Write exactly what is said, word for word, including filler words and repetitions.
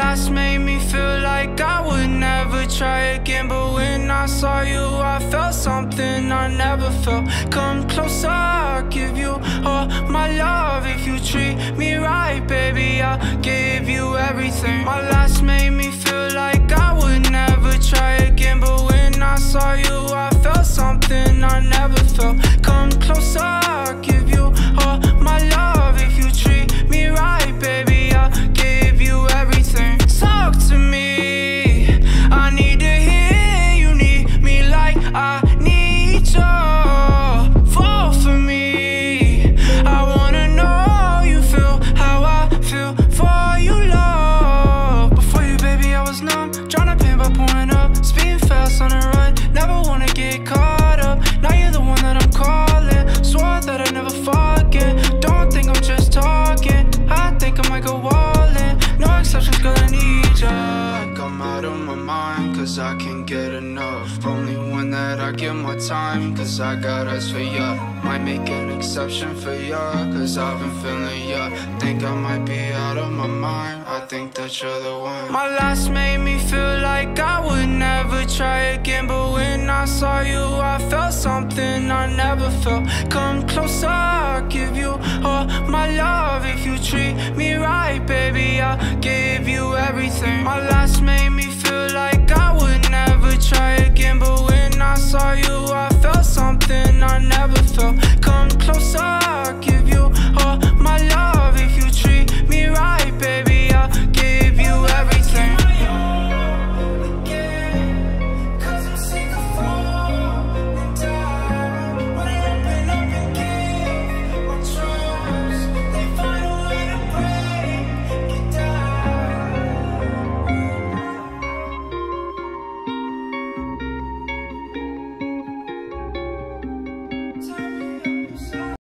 last made me feel like I would never try again, but when I saw you I felt something I never felt. Come closer, I'll give you all my love. If you treat me right, baby, I'll give you everything. My last made me feel like I would never try again, but when I saw you I felt something I never felt. Come closer, I'll give you all my love. If you treat me right, baby, I'll give you everything. Talk to me, I need to hear you need me like I need you. Fall for me, I wanna know you feel how I feel for you, love. Before you, baby, I was numb, tryna pain by pouring up, speeding fast on the run, never wanna get caught up. Now you're the one that I'm calling, swore that I'd never forget. Don't think I'm just talking, I think I might go all in. No exceptions, girl, I need ya. I'm out of my mind, cause I can't get enough. Only one that I give my time, cause I got eyes for ya. Might make an exception for ya, cause I've been feeling ya. Think I might be out of my mind, I think that you're the one. My last made me feel like I would never try again, but when I saw you I felt something I never felt. Come closer, I'll give you all my love. If you treat me right, baby, I'll give you everything. My last made